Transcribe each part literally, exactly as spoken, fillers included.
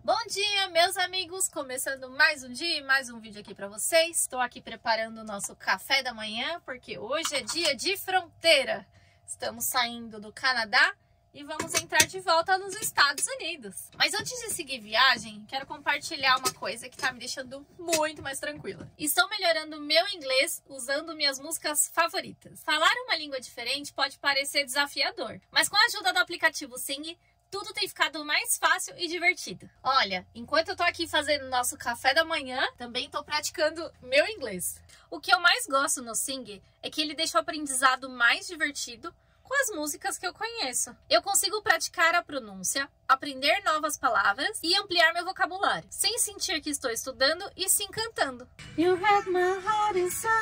Bom dia, meus amigos! Começando mais um dia e mais um vídeo aqui pra vocês. Estou aqui preparando o nosso café da manhã, porque hoje é dia de fronteira. Estamos saindo do Canadá e vamos entrar de volta nos Estados Unidos. Mas antes de seguir viagem, quero compartilhar uma coisa que tá me deixando muito mais tranquila. Estou melhorando meu inglês usando minhas músicas favoritas. Falar uma língua diferente pode parecer desafiador, mas com a ajuda do aplicativo Sing, tudo tem ficado mais fácil e divertido. Olha, enquanto eu tô aqui fazendo nosso café da manhã, também tô praticando meu inglês. O que eu mais gosto no Sing é que ele deixa o aprendizado mais divertido com as músicas que eu conheço. Eu consigo praticar a pronúncia, aprender novas palavras e ampliar meu vocabulário, sem sentir que estou estudando e sim cantando. You have my heart inside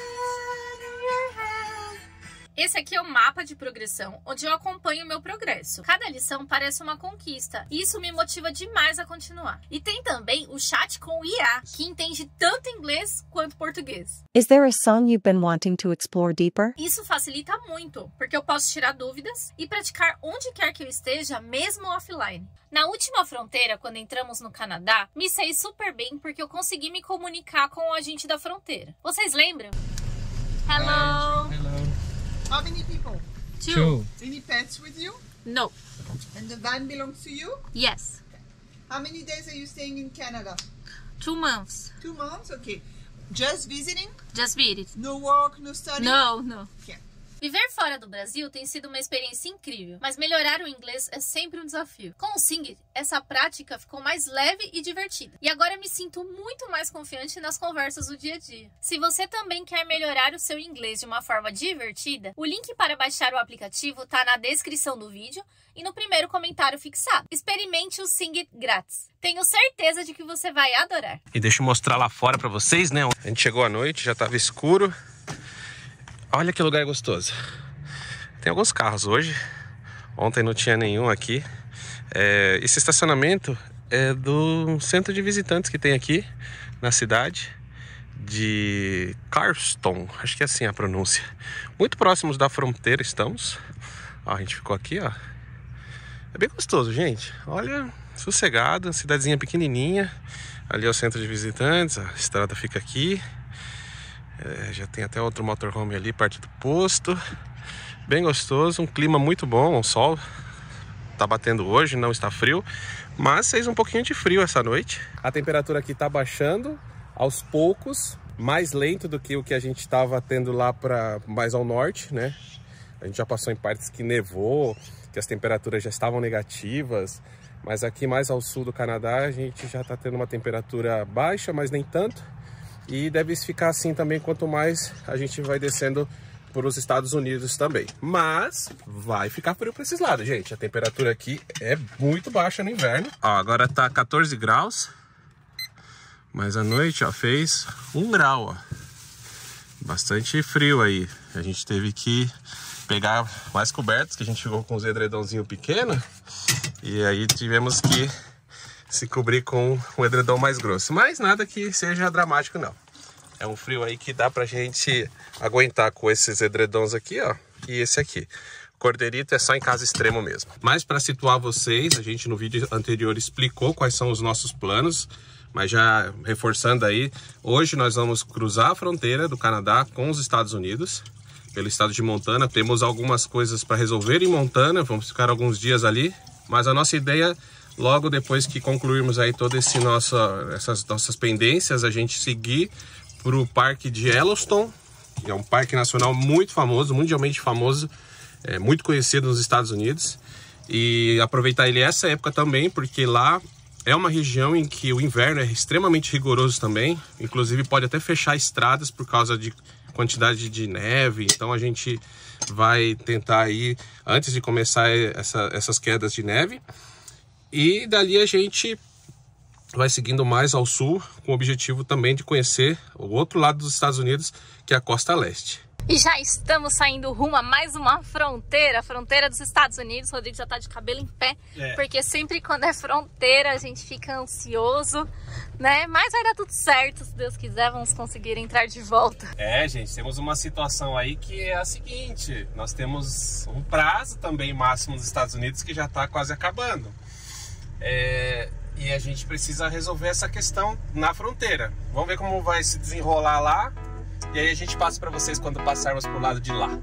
your head. Esse aqui é o mapa de progressão, onde eu acompanho o meu progresso. Cada lição parece uma conquista, e isso me motiva demais a continuar. E tem também o chat com o I A, que entende tanto inglês quanto português. Is there a song you've been wanting to explore deeper? Isso facilita muito, porque eu posso tirar dúvidas e praticar onde quer que eu esteja, mesmo offline. Na última fronteira, quando entramos no Canadá, me saí super bem porque eu consegui me comunicar com o agente da fronteira. Vocês lembram? Hello! Hello. How many people? Two. Two. Any pets with you? No. And the van belongs to you? Yes. How many days are you staying in Canada? Two months. Two months? Okay. Just visiting? Just beat it. No work, no study? No, no. Okay. Viver fora do Brasil tem sido uma experiência incrível, mas melhorar o inglês é sempre um desafio. Com o Sing, essa prática ficou mais leve e divertida. E agora me sinto muito mais confiante nas conversas do dia a dia. Se você também quer melhorar o seu inglês de uma forma divertida, o link para baixar o aplicativo está na descrição do vídeo e no primeiro comentário fixado. Experimente o Sing grátis. Tenho certeza de que você vai adorar. E deixa eu mostrar lá fora pra vocês, né? A gente chegou à noite, já tava escuro. Olha que lugar gostoso. Tem alguns carros hoje. Ontem não tinha nenhum aqui. É, esse estacionamento é do centro de visitantes que tem aqui na cidade de Carston. Acho que é assim a pronúncia. Muito próximos da fronteira estamos. Ó, a gente ficou aqui, ó. É bem gostoso, gente. Olha, sossegado, cidadezinha pequenininha. Ali é o centro de visitantes. A estrada fica aqui. É, já tem até outro motorhome ali, perto do posto. Bem gostoso, um clima muito bom. O sol tá batendo hoje, não está frio, mas fez um pouquinho de frio essa noite. A temperatura aqui tá baixando aos poucos, mais lento do que o que a gente estava tendo lá para mais ao norte, né? A gente já passou em partes que nevou, que as temperaturas já estavam negativas, mas aqui mais ao sul do Canadá a gente já tá tendo uma temperatura baixa, mas nem tanto. E deve ficar assim também quanto mais a gente vai descendo para os Estados Unidos também. Mas vai ficar frio para esses lados, gente. A temperatura aqui é muito baixa no inverno. Ó, agora tá quatorze graus. Mas à noite, ó, fez um grau, ó. Bastante frio aí. A gente teve que pegar mais cobertos, que a gente ficou com os edredãozinhos pequenos. E aí tivemos que se cobrir com um edredom mais grosso. Mas nada que seja dramático, não. É um frio aí que dá pra gente aguentar com esses edredons aqui, ó. E esse aqui. Cordeirito é só em caso extremo mesmo. Mas para situar vocês, a gente no vídeo anterior explicou quais são os nossos planos. Mas já reforçando aí, hoje nós vamos cruzar a fronteira do Canadá com os Estados Unidos. Pelo estado de Montana. Temos algumas coisas para resolver em Montana. Vamos ficar alguns dias ali. Mas a nossa ideia... Logo depois que concluirmos aí todas essas nossas pendências, a gente seguir para o Parque de Yellowstone, que é um parque nacional muito famoso, mundialmente famoso, é, muito conhecido nos Estados Unidos. E aproveitar ele essa época também, porque lá é uma região em que o inverno é extremamente rigoroso também. Inclusive pode até fechar estradas por causa de quantidade de neve. Então a gente vai tentar aí, antes de começar essa, essas quedas de neve. E dali a gente vai seguindo mais ao sul, com o objetivo também de conhecer o outro lado dos Estados Unidos, que é a costa leste. E já estamos saindo rumo a mais uma fronteira, a fronteira dos Estados Unidos. O Rodrigo já tá de cabelo em pé, é. Porque sempre quando é fronteira a gente fica ansioso, né? Mas vai dar tudo certo, se Deus quiser, vamos conseguir entrar de volta. É, gente, temos uma situação aí que é a seguinte, nós temos um prazo também máximo nos Estados Unidos que já tá quase acabando. É, E a gente precisa resolver essa questão na fronteira. Vamos ver como vai se desenrolar lá. E aí a gente passa para vocês quando passarmos pro lado de lá.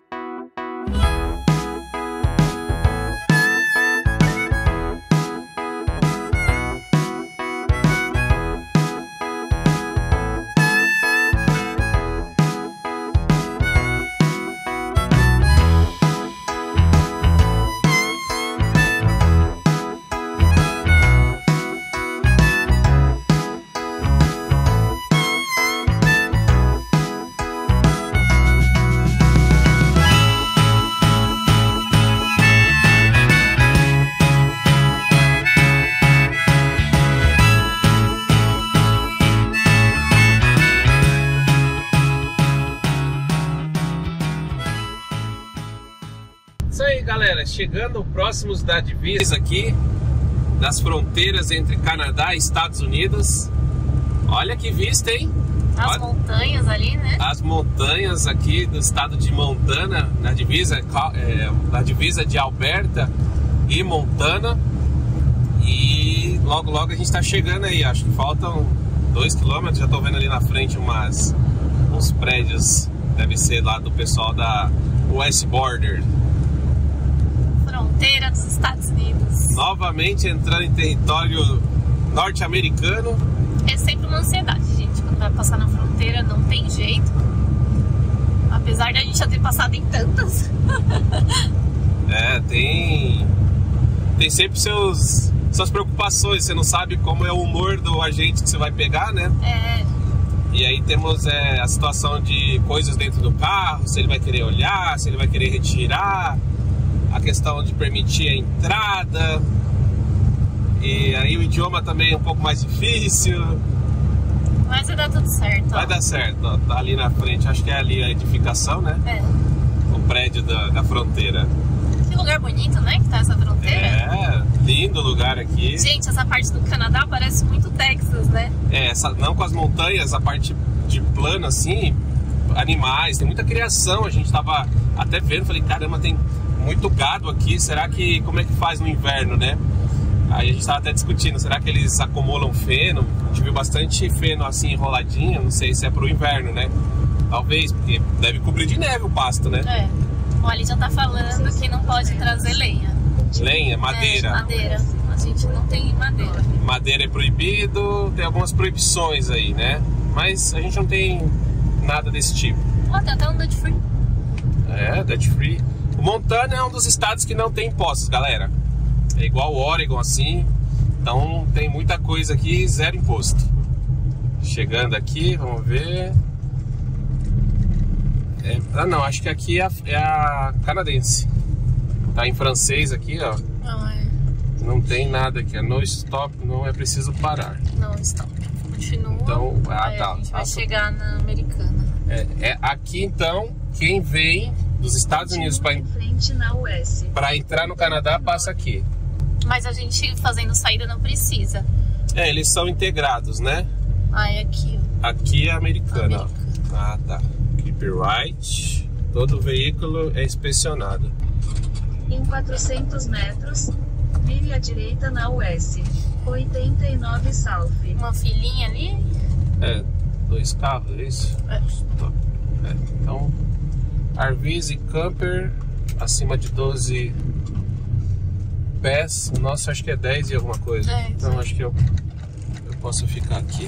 Isso aí, galera, chegando próximos da divisa aqui, das fronteiras entre Canadá e Estados Unidos. Olha que vista, hein? As Olha, montanhas ali, né? as montanhas aqui do estado de Montana, na divisa, é, na divisa de Alberta e Montana. E logo logo a gente tá chegando aí, acho que faltam dois quilômetros, já tô vendo ali na frente umas, uns prédios, deve ser lá do pessoal da West Border. Fronteira dos Estados Unidos. Novamente entrando em território norte-americano. É sempre uma ansiedade, gente. Quando vai passar na fronteira, não tem jeito. Apesar de a gente já ter passado em tantas. É, tem. Tem sempre seus, suas preocupações. Você não sabe como é o humor do agente que você vai pegar, né? É. E aí temos é, a situação de coisas dentro do carro, se ele vai querer olhar, se ele vai querer retirar. A questão de permitir a entrada. E aí o idioma também é um pouco mais difícil. Mas vai dar tudo certo. Vai ó. dar certo, ó. Tá ali na frente, acho que é ali a edificação, né? É. O prédio da, da fronteira. Que lugar bonito, né? Que tá essa fronteira. É, lindo lugar aqui. Gente, essa parte do Canadá parece muito Texas, né? É, essa, não com as montanhas, a parte de plano assim, animais, tem muita criação. A gente tava até vendo, falei, caramba, tem muito gado aqui, será que, como é que faz no inverno, né? Aí a gente tava até discutindo, será que eles acumulam feno? A gente viu bastante feno assim enroladinho, não sei se é pro inverno, né? Talvez, porque deve cobrir de neve o pasto, né? É. Olha, ele já tá falando que não pode trazer lenha. Lenha, madeira. É, madeira. A gente não tem madeira. Madeira é proibido, tem algumas proibições aí, né? Mas a gente não tem nada desse tipo. Ó, tem até um Dutch Free. É, Dutch Free. O Montana é um dos estados que não tem impostos, galera. É igual o Oregon, assim. Então tem muita coisa aqui, zero imposto. Chegando aqui, vamos ver. É, ah não, acho que aqui é a, é a canadense. Tá em francês aqui, ó. Não, é. Não tem nada aqui, é no stop, não é preciso parar. Não, stop. Continua. Então, ah, aí tá. a gente vai Ah, chegar na americana. É, é aqui então, quem vem dos Estados Unidos para frente na U S. para entrar no Canadá passa aqui. Mas a gente fazendo saída não precisa. É, eles são integrados, né? Ah, é aqui. Aqui é americana. ó. Americana. Ah, tá. Keep right. Todo veículo é inspecionado. Em quatrocentos metros, vire à direita na U S. oitenta e nove South. Uma filhinha ali. É, dois carros, é isso? É. É, então, R Vs e camper acima de doze pés. O nosso acho que é dez e alguma coisa. É, então sim. acho que eu, eu posso ficar aqui.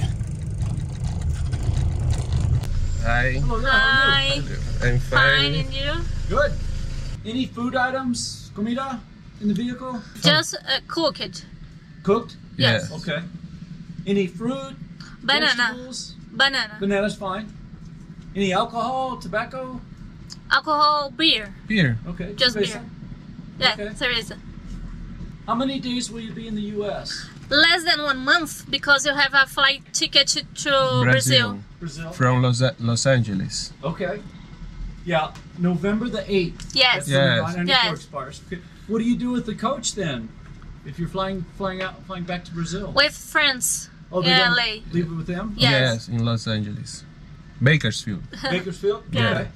Hi. Hi. I'm Fine, fine. and you? Good. Any food items, comida, in the vehicle? Just uh, cooked. Cooked? Yes. Okay. Any fruit? Banana. Vegetables? Banana. Banana's fine. Any alcohol, tobacco? Alcohol, beer. Beer. Okay. Just cerveza. beer. Yeah, Okay. cerveza. How many days will you be in the U S? Less than one month because you have a flight ticket to, to Brazil. Brazil? From Los, Los Angeles. Okay. Yeah, November the eighth. Yes. That's when Yes. the Dynamic Yes. Works expires. Okay. What do you do with the coach then? If you're flying flying out flying back to Brazil? With friends Oh, in they don't L A. leave it with them? Yes. in Los Angeles. Bakersfield. Bakersfield? Yeah. Okay.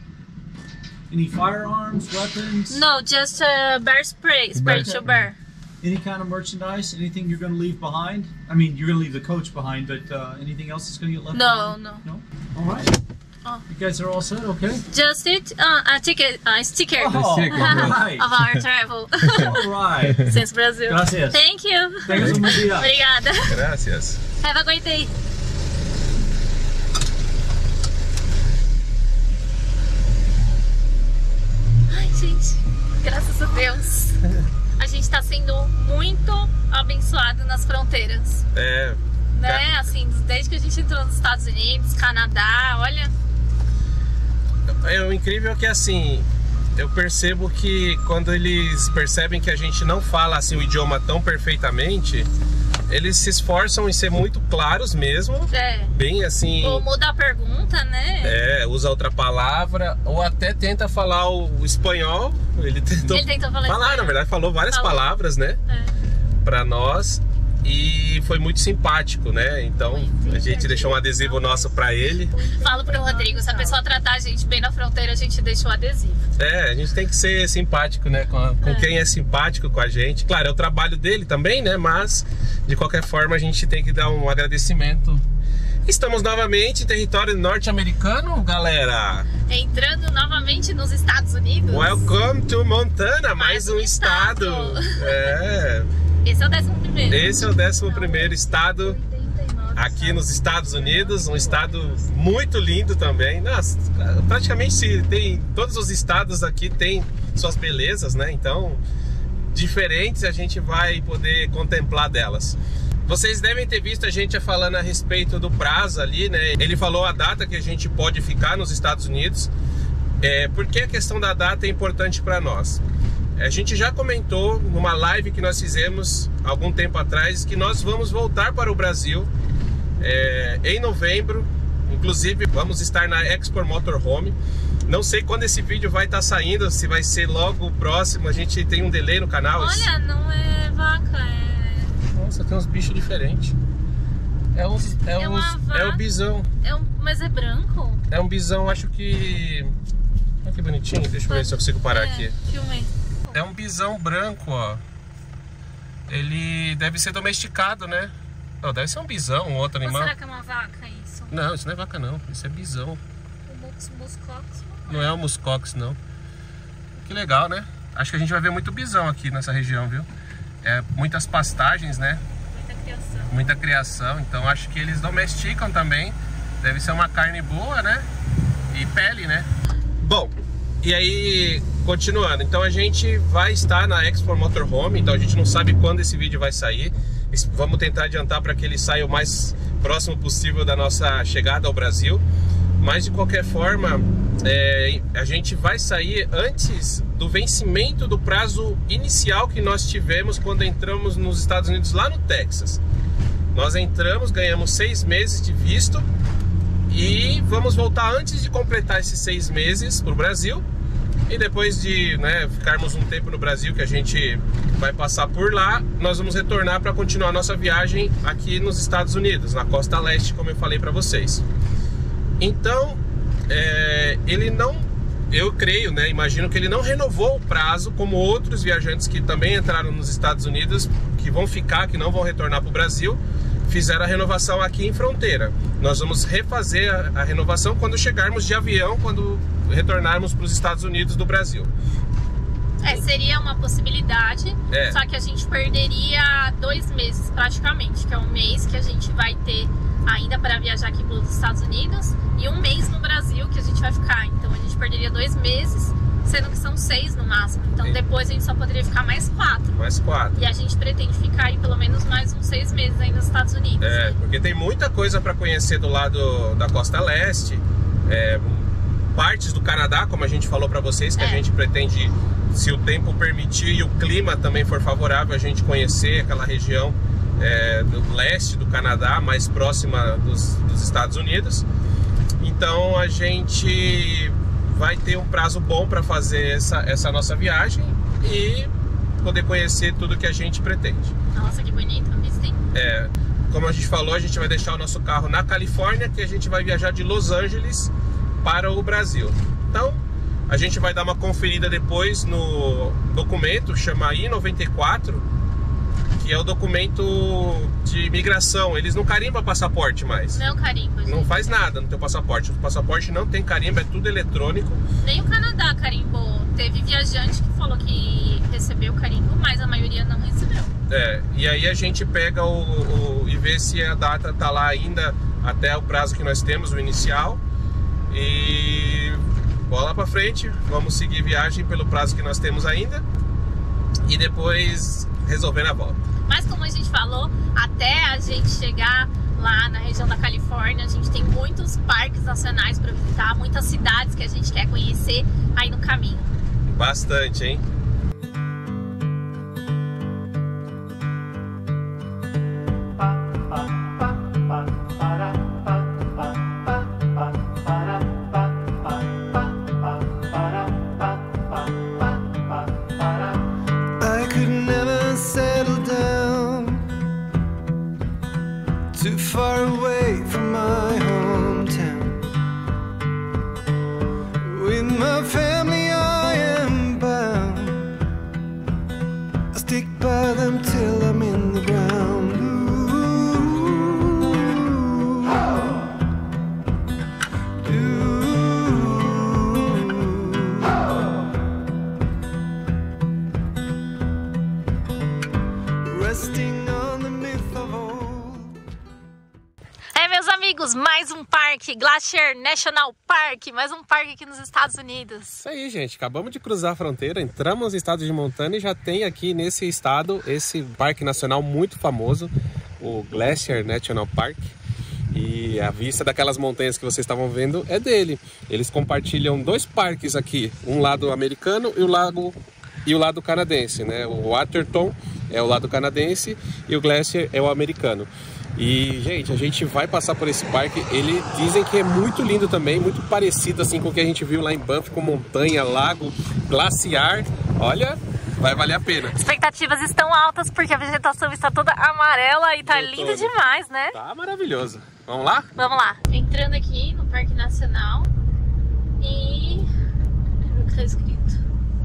Any firearms, weapons? No, just uh, bear spray, spray Bear to spray. bear. Any kind of merchandise? Anything you're going to leave behind? I mean, you're going to leave the coach behind, but uh, anything else that's going to get left No, behind? no. No? All right. Oh. You guys are all set, okay? Just it, uh, a ticket, a sticker Oh, sticker, right. of our travel All right. since Brazil. Gracias. Thank you. Tenhas um bom dia. Obrigada. Gracias. Have a great day. Ai, gente, graças a Deus. A gente tá sendo muito abençoado nas fronteiras. É. Né? Assim, desde que a gente entrou nos Estados Unidos, Canadá, olha. É, o incrível é que assim, eu percebo que quando eles percebem que a gente não fala assim o idioma tão perfeitamente, eles se esforçam em ser muito claros mesmo. É. Bem assim. Ou muda a pergunta, né? É, usa outra palavra, ou até tenta falar o, o espanhol. Ele tentou, Ele tentou falar falar, espanhol. na verdade, falou várias Falou. palavras, né? É. Pra nós. E foi muito simpático, né? Então a gente deixou um adesivo nosso pra ele. Falo pro Rodrigo, se a pessoa tratar a gente bem na fronteira, a gente deixa o adesivo. É, a gente tem que ser simpático, né? Com, a- com É. quem é simpático com a gente. Claro, é o trabalho dele também, né? Mas, de qualquer forma, a gente tem que dar um agradecimento. Estamos novamente em território norte-americano, galera. Entrando novamente nos Estados Unidos. Welcome to Montana, mais, Mais um um estado. estado. É, Esse é o décimo primeiro. esse é o décimo primeiro estado aqui nos Estados Unidos, um estado muito lindo também. Nossa, praticamente se tem todos os estados aqui têm suas belezas, né? Então, diferentes a gente vai poder contemplar delas. Vocês devem ter visto a gente falando a respeito do prazo ali, né? Ele falou a data que a gente pode ficar nos Estados Unidos. É, por que a questão da data é importante para nós? A gente já comentou numa live que nós fizemos algum tempo atrás que nós vamos voltar para o Brasil é, em novembro. Inclusive vamos estar na Expo Motorhome. Não sei quando esse vídeo vai estar saindo, se vai ser logo próximo. A gente tem um delay no canal. Olha, não é vaca, é... Nossa, tem uns bichos diferentes. É, uns, é, É uma uns, vaca. é o bisão. é um... Mas é branco? É um bisão, acho que... Olha que bonitinho. Deixa eu ver se eu consigo parar é, aqui. Filmei. É um bisão branco, ó. Ele deve ser domesticado, né? Não, deve ser um bisão, um outro Ou animal. será que é uma vaca isso? Não, isso não é vaca não. Isso é bisão. O Mux Muscox Não é o Muscox, não. Que legal, né? Acho que a gente vai ver muito bisão aqui nessa região, viu? É, muitas pastagens, né? muita criação. Muita criação. Então acho que eles domesticam também. Deve ser uma carne boa, né? E pele, né? Bom, e aí, continuando. Então a gente vai estar na Expo Motorhome. Então a gente não sabe quando esse vídeo vai sair. Vamos tentar adiantar para que ele saia o mais próximo possível da nossa chegada ao Brasil. Mas de qualquer forma, é, a gente vai sair antes do vencimento do prazo inicial que nós tivemos quando entramos nos Estados Unidos, lá no Texas. Nós entramos, ganhamos seis meses de visto e vamos voltar antes de completar esses seis meses para o Brasil. E depois de, né, ficarmos um tempo no Brasil, que a gente vai passar por lá, nós vamos retornar para continuar nossa viagem aqui nos Estados Unidos, na costa leste, como eu falei para vocês. Então, é, ele não, eu creio, né, imagino que ele não renovou o prazo, como outros viajantes que também entraram nos Estados Unidos, que vão ficar, que não vão retornar para o Brasil, fizeram a renovação aqui em fronteira. Nós vamos refazer a, a renovação quando chegarmos de avião, quando retornarmos para os Estados Unidos do Brasil. É, seria uma possibilidade, É. só que a gente perderia dois meses praticamente, que é um mês que a gente vai ter ainda para viajar aqui pelos Estados Unidos e um mês no Brasil que a gente vai ficar. Então a gente perderia dois meses, sendo que são seis no máximo. Então Sim. depois a gente só poderia ficar mais quatro. Mais quatro. E a gente pretende ficar aí pelo menos mais uns seis meses aí nos Estados Unidos. É, porque tem muita coisa para conhecer do lado da costa leste, é, partes do Canadá, como a gente falou para vocês, que É. a gente pretende, se o tempo permitir e o clima também for favorável, a gente conhecer aquela região é, do leste do Canadá, mais próxima dos, dos Estados Unidos. Então a gente vai ter um prazo bom para fazer essa, essa nossa viagem e poder conhecer tudo que a gente pretende. Nossa, que bonito, vista, hein? É, como a gente falou, a gente vai deixar o nosso carro na Califórnia, que a gente vai viajar de Los Angeles para o Brasil. Então, a gente vai dar uma conferida depois no documento, chama I noventa e quatro, que é o documento de imigração. Eles não carimbam passaporte mais. Não carimba, gente. Não faz nada no teu passaporte. O passaporte não tem carimbo, é tudo eletrônico. Nem o Canadá carimbou. Teve viajante que falou que recebeu carimbo, mas a maioria não recebeu. É, e aí a gente pega o, o e vê se a data tá lá ainda até o prazo que nós temos, o inicial. E bola pra frente, vamos seguir viagem pelo prazo que nós temos ainda. E depois resolver na volta. Mas como a gente falou, até a gente chegar lá na região da Califórnia, a gente tem muitos parques nacionais para visitar, muitas cidades que a gente quer conhecer aí no caminho. Bastante, hein? Too far away from my hometown. With my family I am bound. I stick by them till I'm in the ground. Ooh, oh. Ooh, oh. Resting on the myth of old. É, meus amigos, mais um parque, Glacier National Park, mais um parque aqui nos Estados Unidos. Isso aí, gente, acabamos de cruzar a fronteira, entramos no estado de Montana e já tem aqui nesse estado esse parque nacional muito famoso, o Glacier National Park. E a vista daquelas montanhas que vocês estavam vendo é dele. Eles compartilham dois parques aqui, um lado americano e o lado, e o lado canadense, né? O Waterton é o lado canadense e o Glacier é o americano. E, gente, a gente vai passar por esse parque. Eles dizem que é muito lindo também, muito parecido assim com o que a gente viu lá em Banff, com montanha, lago, glaciar. Olha, vai valer a pena. Expectativas estão altas porque a vegetação está toda amarela e tá lindo demais, né? Tá maravilhoso. Vamos lá? Vamos lá. Entrando aqui no Parque Nacional e o que tá escrito?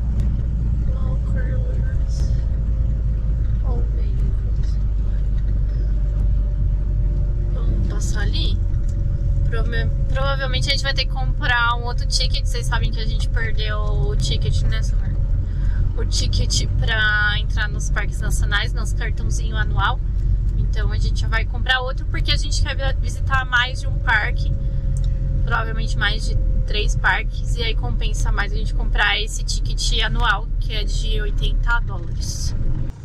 Passar ali, Prova provavelmente a gente vai ter que comprar um outro ticket. Vocês sabem que a gente perdeu o ticket, né, Samar? O ticket pra entrar nos parques nacionais, nosso cartãozinho anual. Então a gente já vai comprar outro porque a gente quer visitar mais de um parque, provavelmente mais de três parques, e aí compensa mais a gente comprar esse ticket anual, que é de oitenta dólares.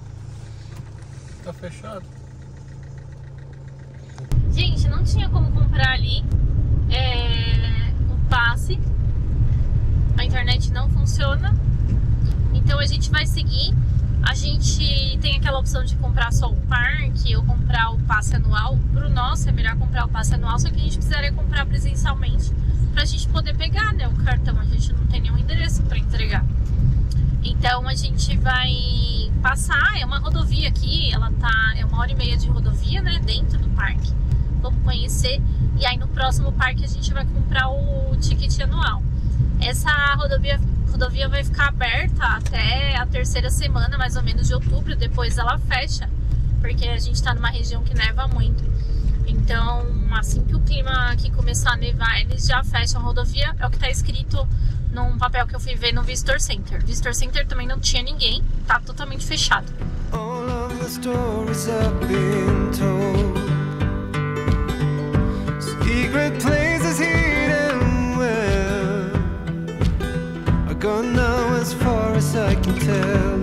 Tá fechado. Gente, não tinha como comprar ali é, o passe. A internet não funciona. Então a gente vai seguir. A gente tem aquela opção de comprar só o parque ou comprar o passe anual. Pro nosso é melhor comprar o passe anual, só que a gente precisaria comprar presencialmente pra gente poder pegar, né, o cartão. A gente não tem nenhum endereço pra entregar. Então a gente vai passar, é uma rodovia aqui, ela tá, é uma hora e meia de rodovia, né, dentro do parque. Vamos conhecer e aí no próximo parque a gente vai comprar o ticket anual. Essa rodovia, rodovia vai ficar aberta até a terceira semana, mais ou menos, de outubro. Depois ela fecha, porque a gente tá numa região que neva muito. Então, assim que o clima aqui começar a nevar, eles já fecham a rodovia. É o que tá escrito num papel que eu fui ver no Visitor Center. Visitor Center também não tinha ninguém, tá totalmente fechado. All of the stories I've been told, secret places hidden well, are gone now as far as I can tell.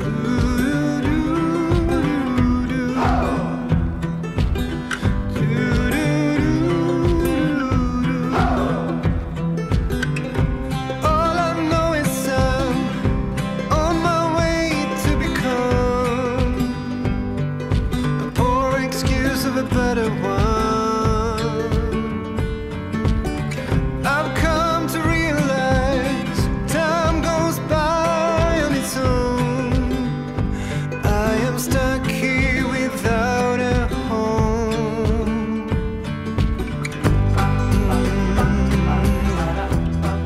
All I know is I'm on my way to become a poor excuse of a better one.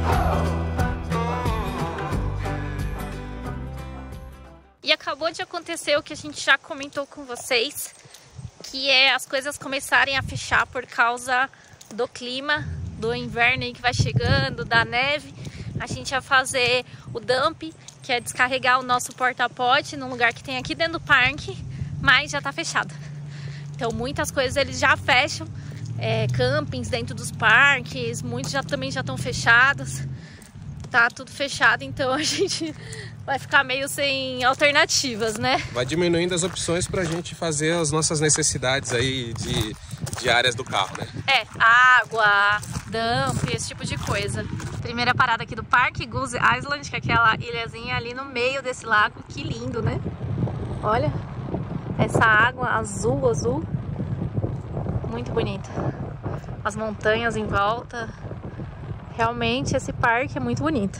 E acabou de acontecer aconteceu que a gente já comentou com vocês, que é as coisas começarem a fechar por causa do clima, do inverno aí que vai chegando, da neve. A gente ia fazer o dump, que é descarregar o nosso porta-pote num lugar que tem aqui dentro do parque, mas já tá fechado. Então muitas coisas eles já fecham, é, campings dentro dos parques, muitos já também já estão fechados. Tá tudo fechado, então a gente vai ficar meio sem alternativas, né? Vai diminuindo as opções pra gente fazer as nossas necessidades aí de, de áreas do carro, né? É, água, dump, esse tipo de coisa. Primeira parada aqui do parque, Goose Island, que é aquela ilhazinha ali no meio desse lago. Que lindo, né? Olha, essa água azul, azul. Muito bonita. As montanhas em volta. Realmente esse parque é muito bonito.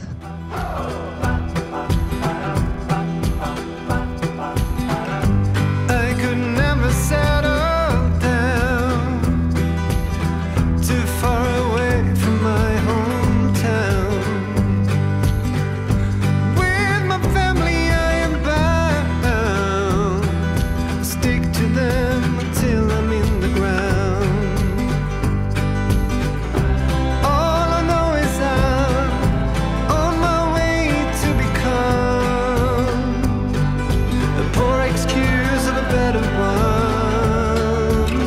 I could never settle down too far away from my hometown. With my family I am bound. Stick to them until I'm in the ground. All I know is I'm on my way to become a poor excuse of a better one.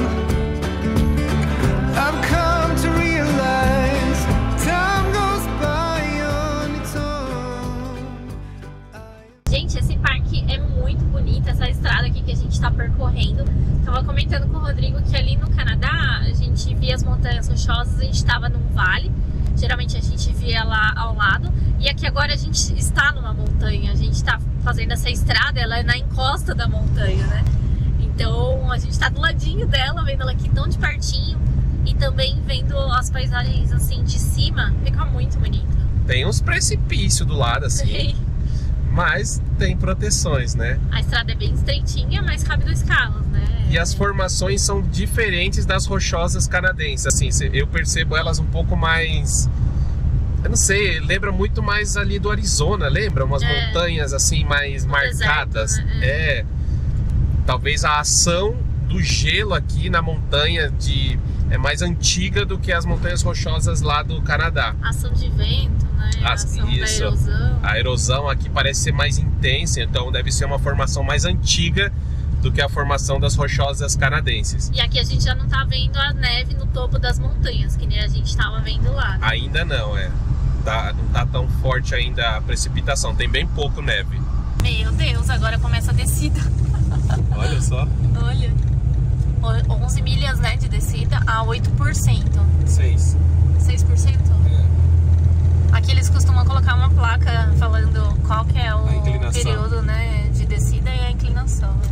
I've come to realize time goes by on its own. Gente, esse parque é muito bonito, essa estrada aqui que a gente tá percorrendo. Tava comentando com o Rodrigo que ali no Canadá a gente via as montanhas rochosas, a gente tava num vale. Geralmente a gente via lá ao lado. E aqui agora a gente está numa montanha. A gente tá fazendo essa estrada, ela é na encosta da montanha, né? Então a gente tá do ladinho dela, vendo ela aqui tão de pertinho. E também vendo as paisagens assim de cima. Fica muito bonito. Tem uns precipícios do lado assim, mas tem proteções, né? A estrada é bem estreitinha, mas cabe dois carros, né? E as formações são diferentes das rochosas canadenses, assim, eu percebo elas um pouco mais, eu não sei, lembra muito mais ali do Arizona, lembra? Umas É. montanhas assim mais No marcadas, deserto, né? é. Talvez a ação do gelo aqui na montanha de, é mais antiga do que as montanhas rochosas lá do Canadá. Ação de vento, né? As- Ação isso. da erosão. A erosão aqui parece ser mais intensa, então deve ser uma formação mais antiga do que a formação das rochosas canadenses. E aqui a gente já não tá vendo a neve no topo das montanhas, que nem a gente tava vendo lá, né? Ainda não, é. Tá, não tá tão forte ainda a precipitação, tem bem pouco neve. Meu Deus, agora começa a descida. Olha só. Olha. onze milhas, né, de descida a oito por cento. Seis. seis por cento? É. Aqui eles costumam colocar uma placa falando qual que é o A inclinação. período, né, de descida e a inclinação, né?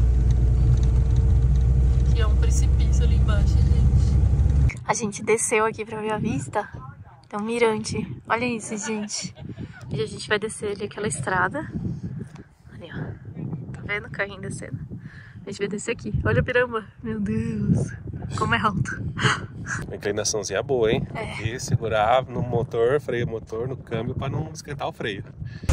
Que é um precipício ali embaixo, gente. A gente desceu aqui pra ver a vista. Tem um mirante. Olha isso, gente. E a gente vai descer ali aquela estrada. Ali, ó. Tá vendo o carrinho descendo? A gente vai descer aqui. Olha a piramba. Meu Deus. Como é alto. Uma inclinaçãozinha boa, hein? É. E segurar no motor, freio motor, no câmbio, pra não esquentar o freio.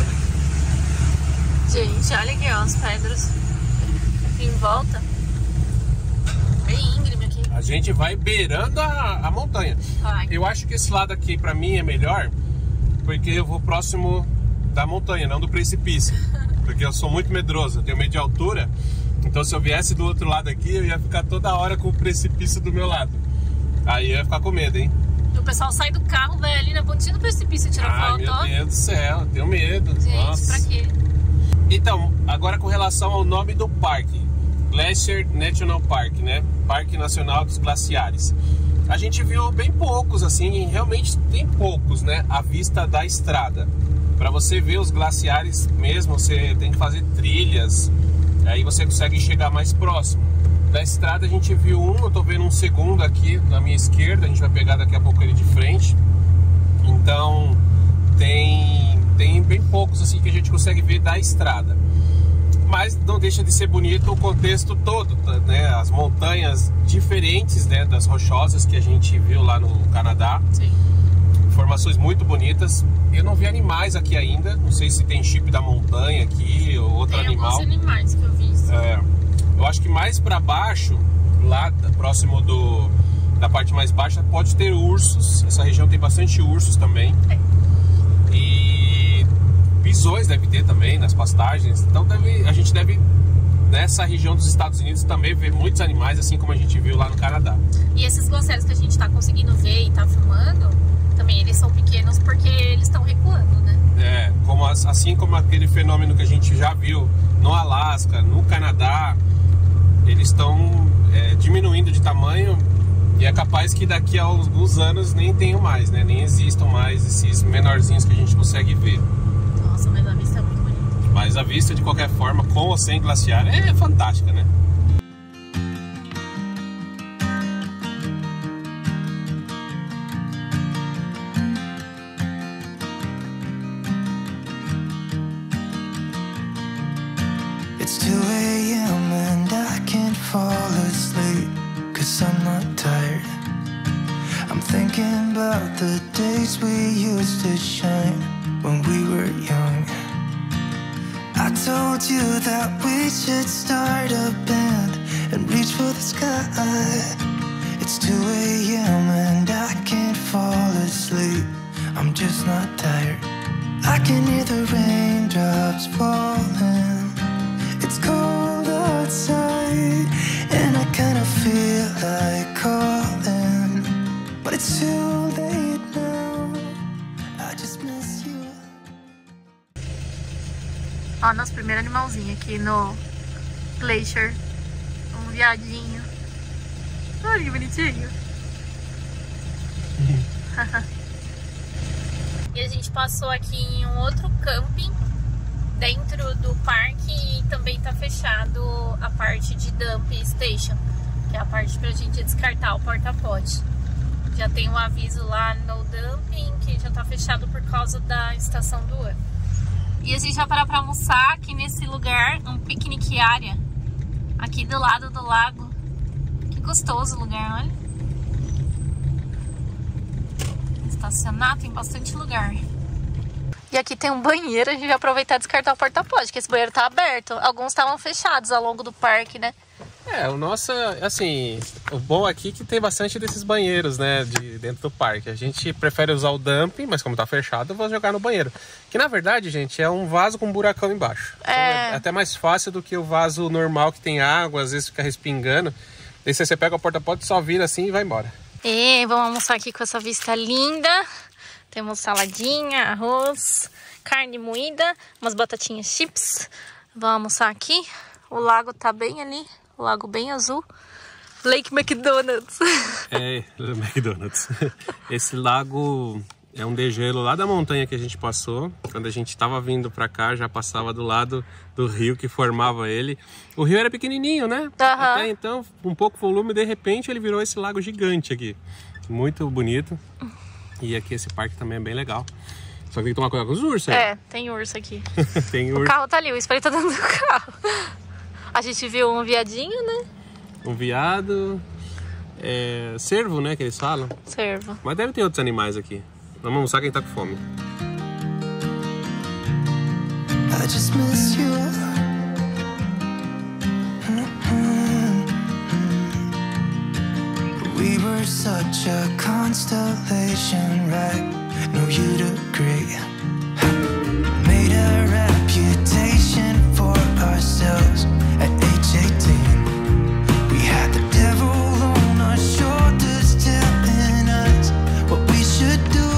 Gente, olha aqui, ó, as pedras aqui em volta. Bem íngreme aqui. A gente vai beirando a, a montanha. Vai. Eu acho que esse lado aqui pra mim é melhor, porque eu vou próximo da montanha, não do precipício. Porque eu sou muito medroso, eu tenho medo de altura. Então se eu viesse do outro lado aqui, eu ia ficar toda hora com o precipício do meu lado. Aí eu ia ficar com medo, hein? O pessoal sai do carro, vai ali na pontinha do precipício e tira Ai, foto, meu ó. Deus do céu, eu tenho medo. Gente, Nossa. pra quê? Então, agora com relação ao nome do parque, Glacier National Park, né? Parque Nacional dos Glaciares. A gente viu bem poucos, assim, realmente tem poucos, né? À vista da estrada. Para você ver os glaciares mesmo, você tem que fazer trilhas, aí você consegue chegar mais próximo. Da estrada a gente viu um, eu tô vendo um segundo aqui na minha esquerda, a gente vai pegar daqui a pouco ele de frente. Então, tem, tem bem poucos assim que a gente consegue ver da estrada. Mas não deixa de ser bonito o contexto todo, né? As montanhas diferentes, né, das rochosas que a gente viu lá no Canadá. Sim. Formações muito bonitas. Eu não vi animais aqui ainda. Não sei se tem chip da montanha aqui ou outro tem animal. Tem alguns animais que eu vi. É, eu acho que mais para baixo, lá próximo do, da parte mais baixa, pode ter ursos. Essa região tem bastante ursos também. É. E bisões deve ter também nas pastagens. Então deve, a gente deve, nessa região dos Estados Unidos, também ver muitos animais, assim como a gente viu lá no Canadá. E esses glossários que a gente está conseguindo ver e está filmando, também eles são pequenos porque eles estão recuando, né? É, como, assim como aquele fenômeno que a gente já viu no Alasca, no Canadá, eles estão é, diminuindo de tamanho e é capaz que daqui a alguns anos nem tenham mais, né? Nem existam mais esses menorzinhos que a gente consegue ver. Nossa, mas a vista é muito bonita. Mas a vista, de qualquer forma, com ou sem glaciar, é fantástica, né? It's two A M and I can't fall asleep, 'cause I'm not tired. I'm thinking about the days we used to shine when we were young. I told you that we should start a band and reach for the sky. It's two A M and I can't fall asleep, I'm just not tired. I can hear the raindrops falling. It's cold outside and I kinda feel like calling, but it's too late now, I just miss you. Ó, nosso primeiro animalzinho aqui no Glacier. Um viadinho. Olha que bonitinho. E a gente passou aqui em um outro camping dentro do parque e também tá fechado a parte de dump station, que é a parte pra gente descartar o porta-pote. Já tem um aviso lá no dumping que já tá fechado por causa da estação do ano. E a gente vai parar pra almoçar aqui nesse lugar, um piquenique área, aqui do lado do lago. Que gostoso o lugar, olha. Estacionar, tem bastante lugar. E aqui tem um banheiro, a gente vai aproveitar e descartar o porta-pote, porque esse banheiro tá aberto. Alguns estavam fechados ao longo do parque, né? É, o nosso, assim, o bom aqui é que tem bastante desses banheiros, né, de dentro do parque. A gente prefere usar o dumping, mas como tá fechado, eu vou jogar no banheiro. Que na verdade, gente, é um vaso com um buracão embaixo. É... Então, é até mais fácil do que o vaso normal que tem água, às vezes fica respingando. Daí você pega o porta-pote, só vira assim e vai embora. E vamos almoçar aqui com essa vista linda. Temos saladinha, arroz, carne moída, umas batatinhas chips. Vamos almoçar aqui. O lago tá bem ali, o lago bem azul. Lake McDonald's. É, McDonald's. Esse lago é um degelo lá da montanha que a gente passou. Quando a gente tava vindo pra cá, já passava do lado do rio que formava ele. O rio era pequenininho, né? Uhum. Até então, com pouco volume, de repente ele virou esse lago gigante aqui. Muito bonito. E aqui esse parque também é bem legal. Só que tem que tomar cuidado com os ursos aí. É, tem urso aqui. Tem urso. O carro tá ali, o espelho tá dentro do carro. A gente viu um viadinho, né? Um viado. É, cervo, né, que eles falam. Cervo. Mas deve ter outros animais aqui. Vamos almoçar quem tá com fome. I just miss you. We were such a constellation, right? No, you'd agree. Made a reputation for ourselves at age eighteen. We had the devil on our shoulders telling us what we should do.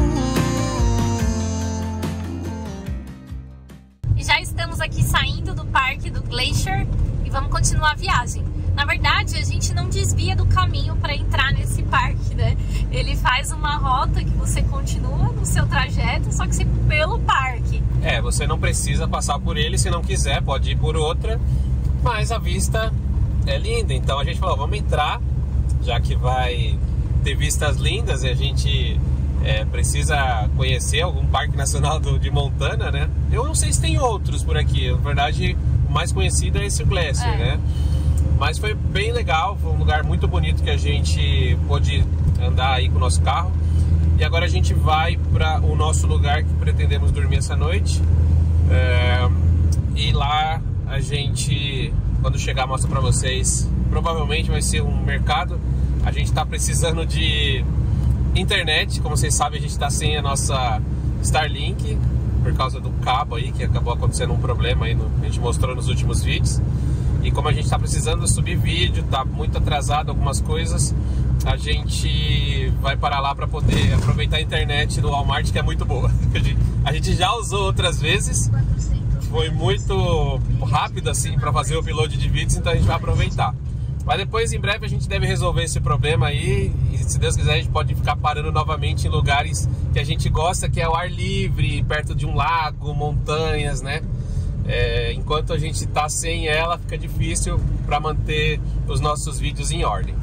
E já estamos aqui saindo do parque do Glacier e vamos continuar a viagem. Na verdade, a gente não desvia do caminho para entrar nesse parque, né? Ele faz uma rota que você continua no seu trajeto, só que você pelo parque. É, você não precisa passar por ele, se não quiser, pode ir por outra, mas a vista é linda. Então a gente falou, vamos entrar, já que vai ter vistas lindas e a gente é, precisa conhecer algum parque nacional do, de Montana, né? Eu não sei se tem outros por aqui, na verdade o mais conhecido é esse Glacier, é. né? Mas foi bem legal, foi um lugar muito bonito que a gente pôde andar aí com o nosso carro. E agora a gente vai para o nosso lugar que pretendemos dormir essa noite. É, e lá a gente, quando chegar, mostra para vocês. Provavelmente vai ser um mercado. A gente está precisando de internet. Como vocês sabem, a gente está sem a nossa Starlink por causa do cabo aí, que acabou acontecendo um problema aí, no, a gente mostrou nos últimos vídeos. E como a gente está precisando subir vídeo, tá muito atrasado algumas coisas, a gente vai para lá para poder aproveitar a internet do Walmart, que é muito boa. A gente já usou outras vezes, foi muito rápido assim para fazer o upload de vídeos, então a gente vai aproveitar. Mas depois, em breve, a gente deve resolver esse problema aí, e se Deus quiser a gente pode ficar parando novamente em lugares que a gente gosta, que é o ar livre, perto de um lago, montanhas, né? É, enquanto a gente tá sem ela, fica difícil para manter os nossos vídeos em ordem.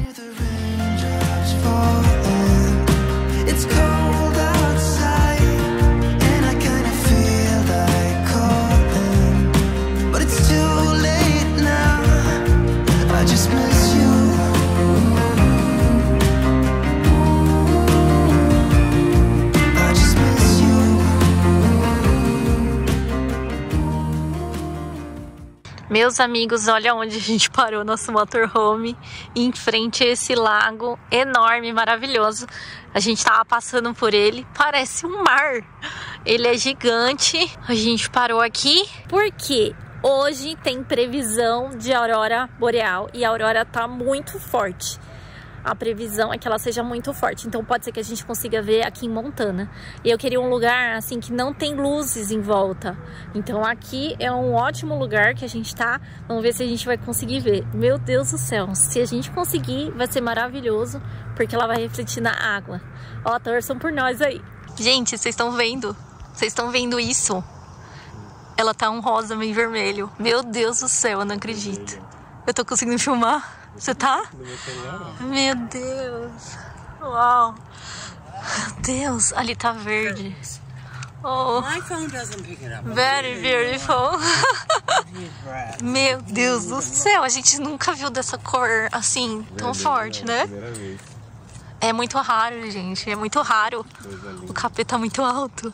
Meus amigos, olha onde a gente parou nosso motorhome, em frente a esse lago enorme, maravilhoso. A gente tava passando por ele, parece um mar. Ele é gigante. A gente parou aqui porque hoje tem previsão de aurora boreal e a aurora tá muito forte. A previsão é que ela seja muito forte, então pode ser que a gente consiga ver aqui em Montana. E eu queria um lugar assim que não tem luzes em volta. Então aqui é um ótimo lugar que a gente tá. Vamos ver se a gente vai conseguir ver. Meu Deus do céu, se a gente conseguir vai ser maravilhoso, porque ela vai refletir na água. Ó, torçam por nós aí. Gente, vocês estão vendo? Vocês estão vendo isso? Ela tá um rosa meio vermelho. Meu Deus do céu, eu não acredito. Eu tô conseguindo filmar. Você tá? Meu Deus. Uau. Meu Deus. Ali tá verde. Oh. My phone doesn't pick it up. Very beautiful. Meu Deus do céu. A gente nunca viu dessa cor assim, tão forte, né? É muito raro, gente. É muito raro. O capê tá muito alto.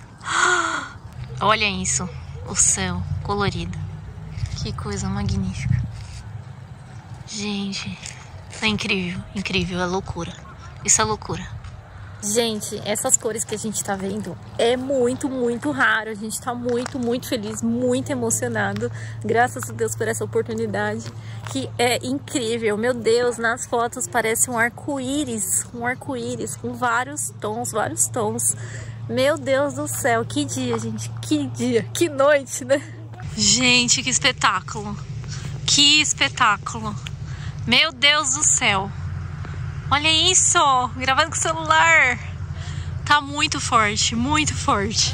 Olha isso. O céu colorido. Que coisa magnífica. Gente, é incrível, incrível, é loucura. Isso é loucura. Gente, essas cores que a gente tá vendo é muito, muito raro. A gente tá muito, muito feliz, muito emocionado. Graças a Deus por essa oportunidade, que é incrível. Meu Deus, nas fotos parece um arco-íris, um arco-íris com vários tons, vários tons. Meu Deus do céu, que dia, gente, que dia, que noite, né? Gente, que espetáculo, que espetáculo. Meu Deus do céu. Olha isso, gravando com o celular. Tá muito forte, muito forte.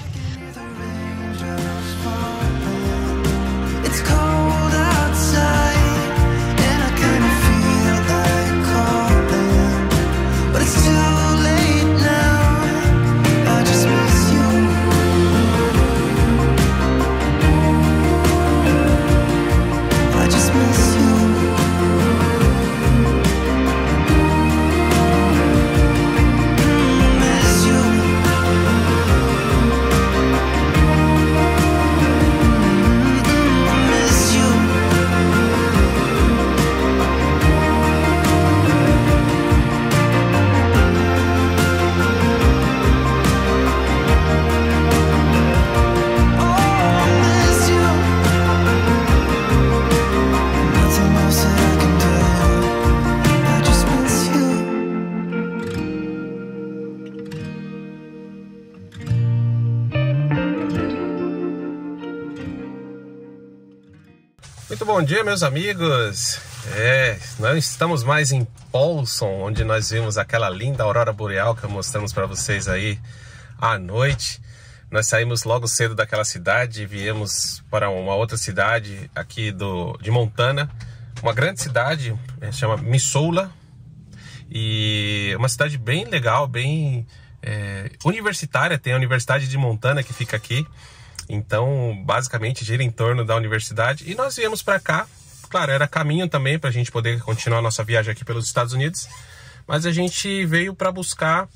Muito bom dia, meus amigos. É, nós estamos mais em Polson, onde nós vimos aquela linda aurora boreal que mostramos para vocês aí à noite. Nós saímos logo cedo daquela cidade e viemos para uma outra cidade aqui do, de Montana, uma grande cidade, chama Missoula, e uma cidade bem legal, bem é, universitária. Tem a Universidade de Montana que fica aqui. Então, basicamente, gira em torno da universidade. E nós viemos para cá. Claro, era caminho também para a gente poder continuar a nossa viagem aqui pelos Estados Unidos. Mas a gente veio para buscar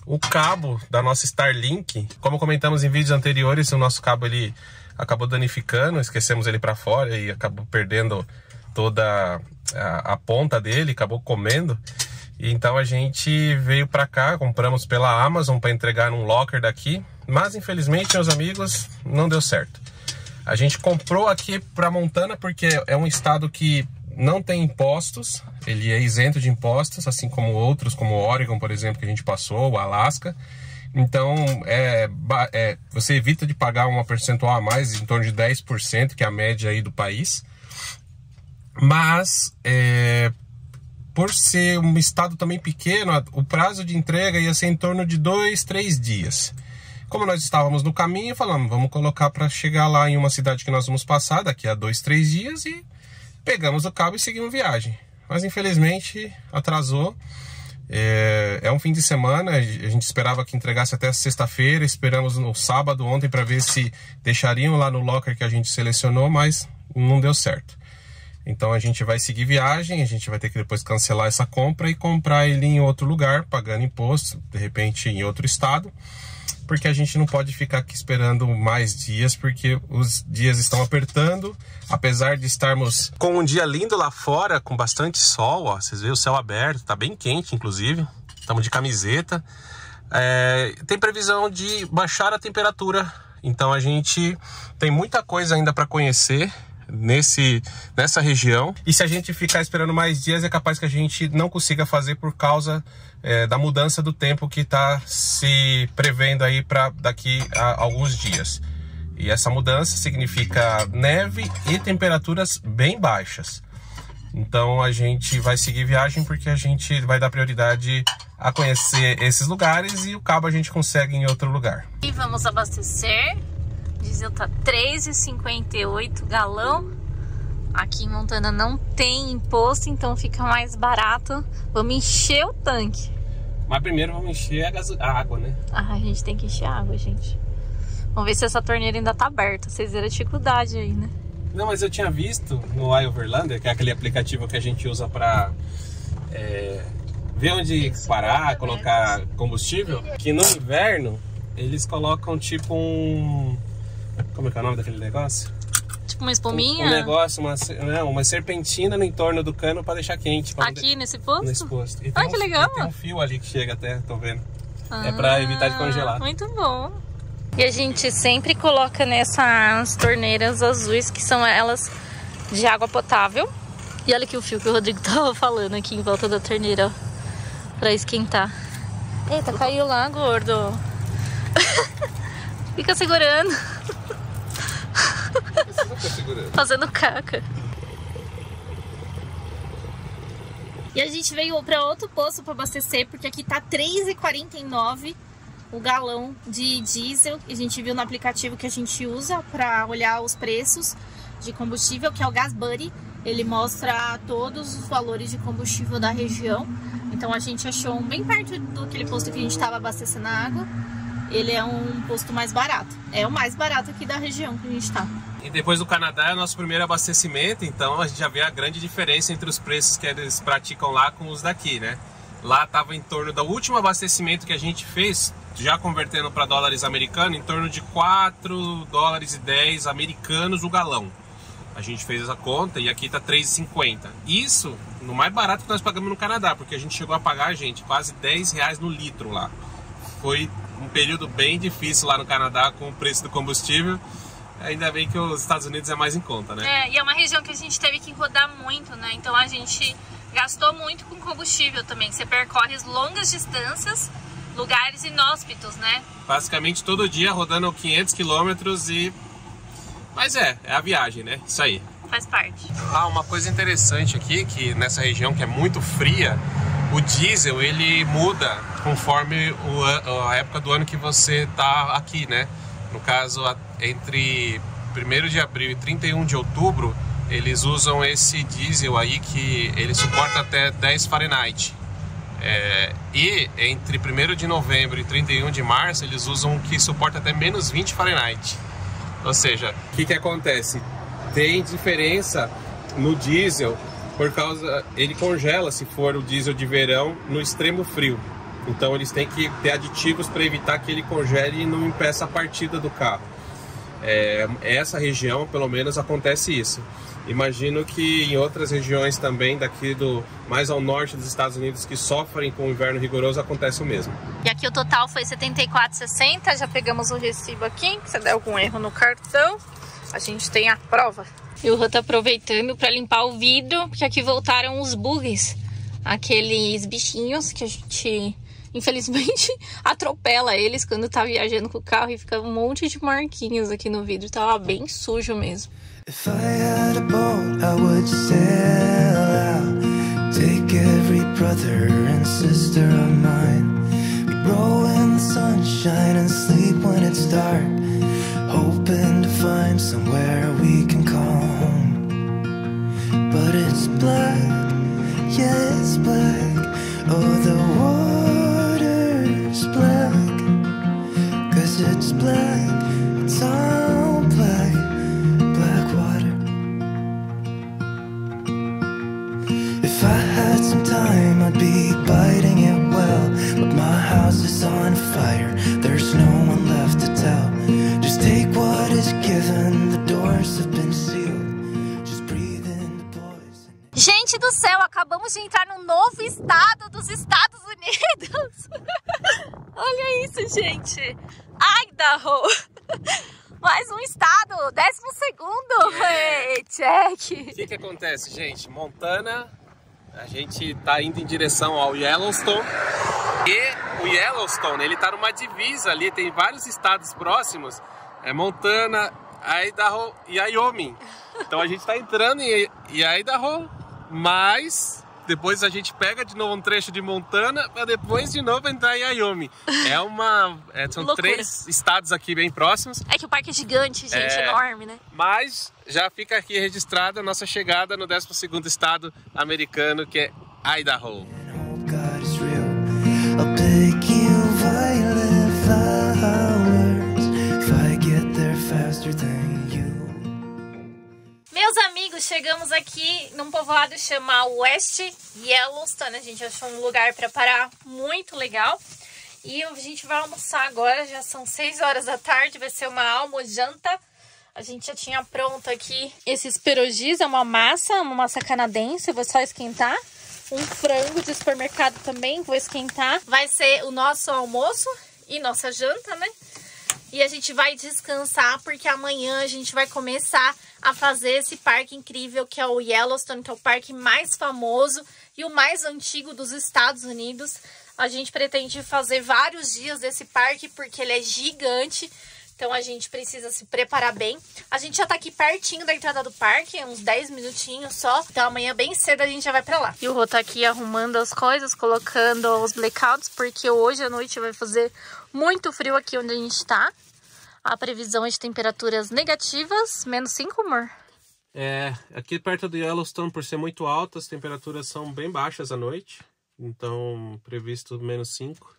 o cabo da nossa Starlink. Como comentamos em vídeos anteriores, o nosso cabo ele acabou danificando, esquecemos ele para fora e acabou perdendo toda a, a ponta dele, acabou comendo. E então a gente veio para cá, compramos pela Amazon para entregar num locker daqui, mas infelizmente, meus amigos, não deu certo. A gente comprou aqui para Montana porque é um estado que não tem impostos, ele é isento de impostos, assim como outros, como o Oregon, por exemplo, que a gente passou, o Alasca. Então, é, é, você evita de pagar uma percentual a mais, em torno de dez por cento, que é a média aí do país. Mas, é, por ser um estado também pequeno, o prazo de entrega ia ser em torno de dois, três dias. Como nós estávamos no caminho, falamos, vamos colocar para chegar lá em uma cidade que nós vamos passar daqui a dois, três dias e pegamos o cabo e seguimos viagem. Mas infelizmente atrasou. É, é um fim de semana, a gente esperava que entregasse até sexta-feira, esperamos no sábado ontem para ver se deixariam lá no locker que a gente selecionou, mas não deu certo. Então a gente vai seguir viagem, a gente vai ter que depois cancelar essa compra e comprar ele em outro lugar, pagando imposto, de repente em outro estado. Porque a gente não pode ficar aqui esperando mais dias, porque os dias estão apertando. Apesar de estarmos com um dia lindo lá fora, com bastante sol, ó, vocês veem o céu aberto, tá bem quente inclusive, estamos de camiseta. É, tem previsão de baixar a temperatura, então a gente tem muita coisa ainda para conhecer nesse, nessa região. E se a gente ficar esperando mais dias, é capaz que a gente não consiga fazer por causa é, da mudança do tempo que está se prevendo aí para daqui a alguns dias. E essa mudança significa neve e temperaturas bem baixas. Então a gente vai seguir viagem porque a gente vai dar prioridade a conhecer esses lugares e o cabo a gente consegue em outro lugar. E vamos abastecer. O diesel tá três reais e cinquenta e oito galão. Aqui em Montana não tem imposto, então fica mais barato. Vamos encher o tanque. Mas primeiro vamos encher a, gaso... a água, né? Ah, a gente tem que encher a água, gente. Vamos ver se essa torneira ainda tá aberta. Vocês viram a dificuldade aí, né? Não, mas eu tinha visto no iOverlander, que é aquele aplicativo que a gente usa pra é, ver onde parar, colocar combustível, que no inverno eles colocam tipo um... Como é que é o nome daquele negócio? Tipo uma espuminha? Um, um negócio, uma, não, uma serpentina no entorno do cano pra deixar quente. Pra Aqui não... nesse posto? Nesse posto. E Ah, tem que um, legal! Tem um fio ali que chega até, tô vendo. Ah, é pra evitar de congelar. Muito bom. E a gente sempre coloca nessas torneiras azuis, que são elas de água potável. E olha aqui o fio que o Rodrigo tava falando aqui em volta da torneira, ó, pra esquentar. Eita, caiu lá, gordo. Fica segurando. Fazendo caca. E a gente veio para outro posto para abastecer, porque aqui tá três reais e quarenta e nove o galão de diesel. A gente viu no aplicativo que a gente usa para olhar os preços de combustível, que é o GasBuddy. Ele mostra todos os valores de combustível da região. Então a gente achou um bem perto daquele posto que a gente estava abastecendo a água. Ele é um posto mais barato. É o mais barato aqui da região que a gente tá. E depois do Canadá é o nosso primeiro abastecimento, então a gente já vê a grande diferença entre os preços que eles praticam lá com os daqui, né? Lá estava em torno do último abastecimento que a gente fez, já convertendo para dólares americanos, em torno de quatro dólares e dez americanos o galão. A gente fez essa conta e aqui tá três reais e cinquenta. Isso no mais barato que nós pagamos no Canadá, porque a gente chegou a pagar, gente, quase dez reais no litro lá. Foi um período bem difícil lá no Canadá com o preço do combustível. Ainda bem que os Estados Unidos é mais em conta, né? É, e é uma região que a gente teve que rodar muito, né? Então a gente gastou muito com combustível também. Você percorre longas distâncias, lugares inóspitos, né? Basicamente todo dia rodando quinhentos quilômetros e... Mas é, é a viagem, né? Isso aí. Faz parte. Ah, uma coisa interessante aqui, que nessa região que é muito fria, o diesel ele muda conforme o, a época do ano que você tá aqui, né? No caso, entre primeiro de abril e trinta e um de outubro, eles usam esse diesel aí que ele suporta até dez Fahrenheit. É, e entre primeiro de novembro e trinta e um de março, eles usam o que suporta até menos vinte Fahrenheit. Ou seja, o que que acontece? Tem diferença no diesel, por causa, ele congela se for o diesel de verão no extremo frio. Então eles têm que ter aditivos para evitar que ele congele e não impeça a partida do carro. É, essa região, pelo menos, acontece isso. Imagino que em outras regiões também, daqui do mais ao norte dos Estados Unidos, que sofrem com o inverno rigoroso, acontece o mesmo. E aqui o total foi setenta e quatro reais e sessenta centavos. Já pegamos o recibo aqui. Se der algum erro no cartão, a gente tem a prova. E o Rô tá aproveitando para limpar o vidro, porque aqui voltaram os bugs. Aqueles bichinhos que a gente, infelizmente, atropela eles quando tá viajando com o carro e fica um monte de marquinhos aqui no vidro. Tava bem sujo mesmo. If I had a boat, I would sail out, take every brother and sister of mine. We'd roll in the sunshine and sleep when it's dark, hoping to find somewhere we can call home. But it's black, yeah, it's black. Oh, the water's black, 'cause it's black, it's all black, black water. If I had some time, I'd be biting it well, but my house is on fire, there's no one left to tell. Just take what is given, the doors have been sealed, just breathe in the poison. Gente do céu, acabamos de entrar num novo estado dos Estados Unidos. Olha isso, gente. Idaho. Mais um estado, décimo segundo. Hey, check. O que que acontece, gente? Montana, a gente tá indo em direção ao Yellowstone. E o Yellowstone, ele tá numa divisa ali, tem vários estados próximos. É Montana, Idaho e Wyoming. Então a gente tá entrando em Idaho, mas depois a gente pega de novo um trecho de Montana para depois de novo entrar em Wyoming. É uma... É, são Loucura. Três estados aqui bem próximos. É que o parque é gigante, gente, É. enorme, né? Mas já fica aqui registrada a nossa chegada no décimo segundo estado americano, que é Idaho. Oh, God is real. I'll pick you violet flowers if I get there faster than you. Meus amigos, chegamos aqui num povoado chamado West Yellowstone. A gente achou um lugar para parar muito legal. E a gente vai almoçar agora, já são seis horas da tarde, vai ser uma almojanta. A gente já tinha pronto aqui esses pierogies, é uma massa, uma massa canadense, eu vou só esquentar. Um frango de supermercado também, vou esquentar. Vai ser o nosso almoço e nossa janta, né? E a gente vai descansar porque amanhã a gente vai começar a fazer esse parque incrível que é o Yellowstone, que é o parque mais famoso e o mais antigo dos Estados Unidos. A gente pretende fazer vários dias desse parque porque ele é gigante, então a gente precisa se preparar bem. A gente já tá aqui pertinho da entrada do parque, uns dez minutinhos só, então amanhã bem cedo a gente já vai pra lá. E o Rô tá aqui arrumando as coisas, colocando os blackouts, porque hoje à noite vai fazer muito frio aqui onde a gente tá. A previsão é de temperaturas negativas, menos cinco, amor? É, aqui perto do Yellowstone, por ser muito alto, as temperaturas são bem baixas à noite. Então, previsto menos cinco.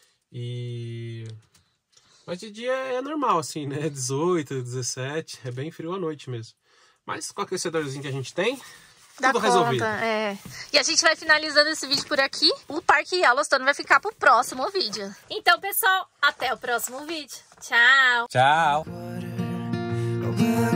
E... Mas de dia é normal, assim, né? dezoito, dezessete, é bem frio à noite mesmo. Mas com o aquecedorzinho que a gente tem, Dá tudo conta, resolvido. é. E a gente vai finalizando esse vídeo por aqui. O Parque Yellowstone vai ficar pro próximo vídeo. Então, pessoal, até o próximo vídeo. Tchau! Tchau! Water,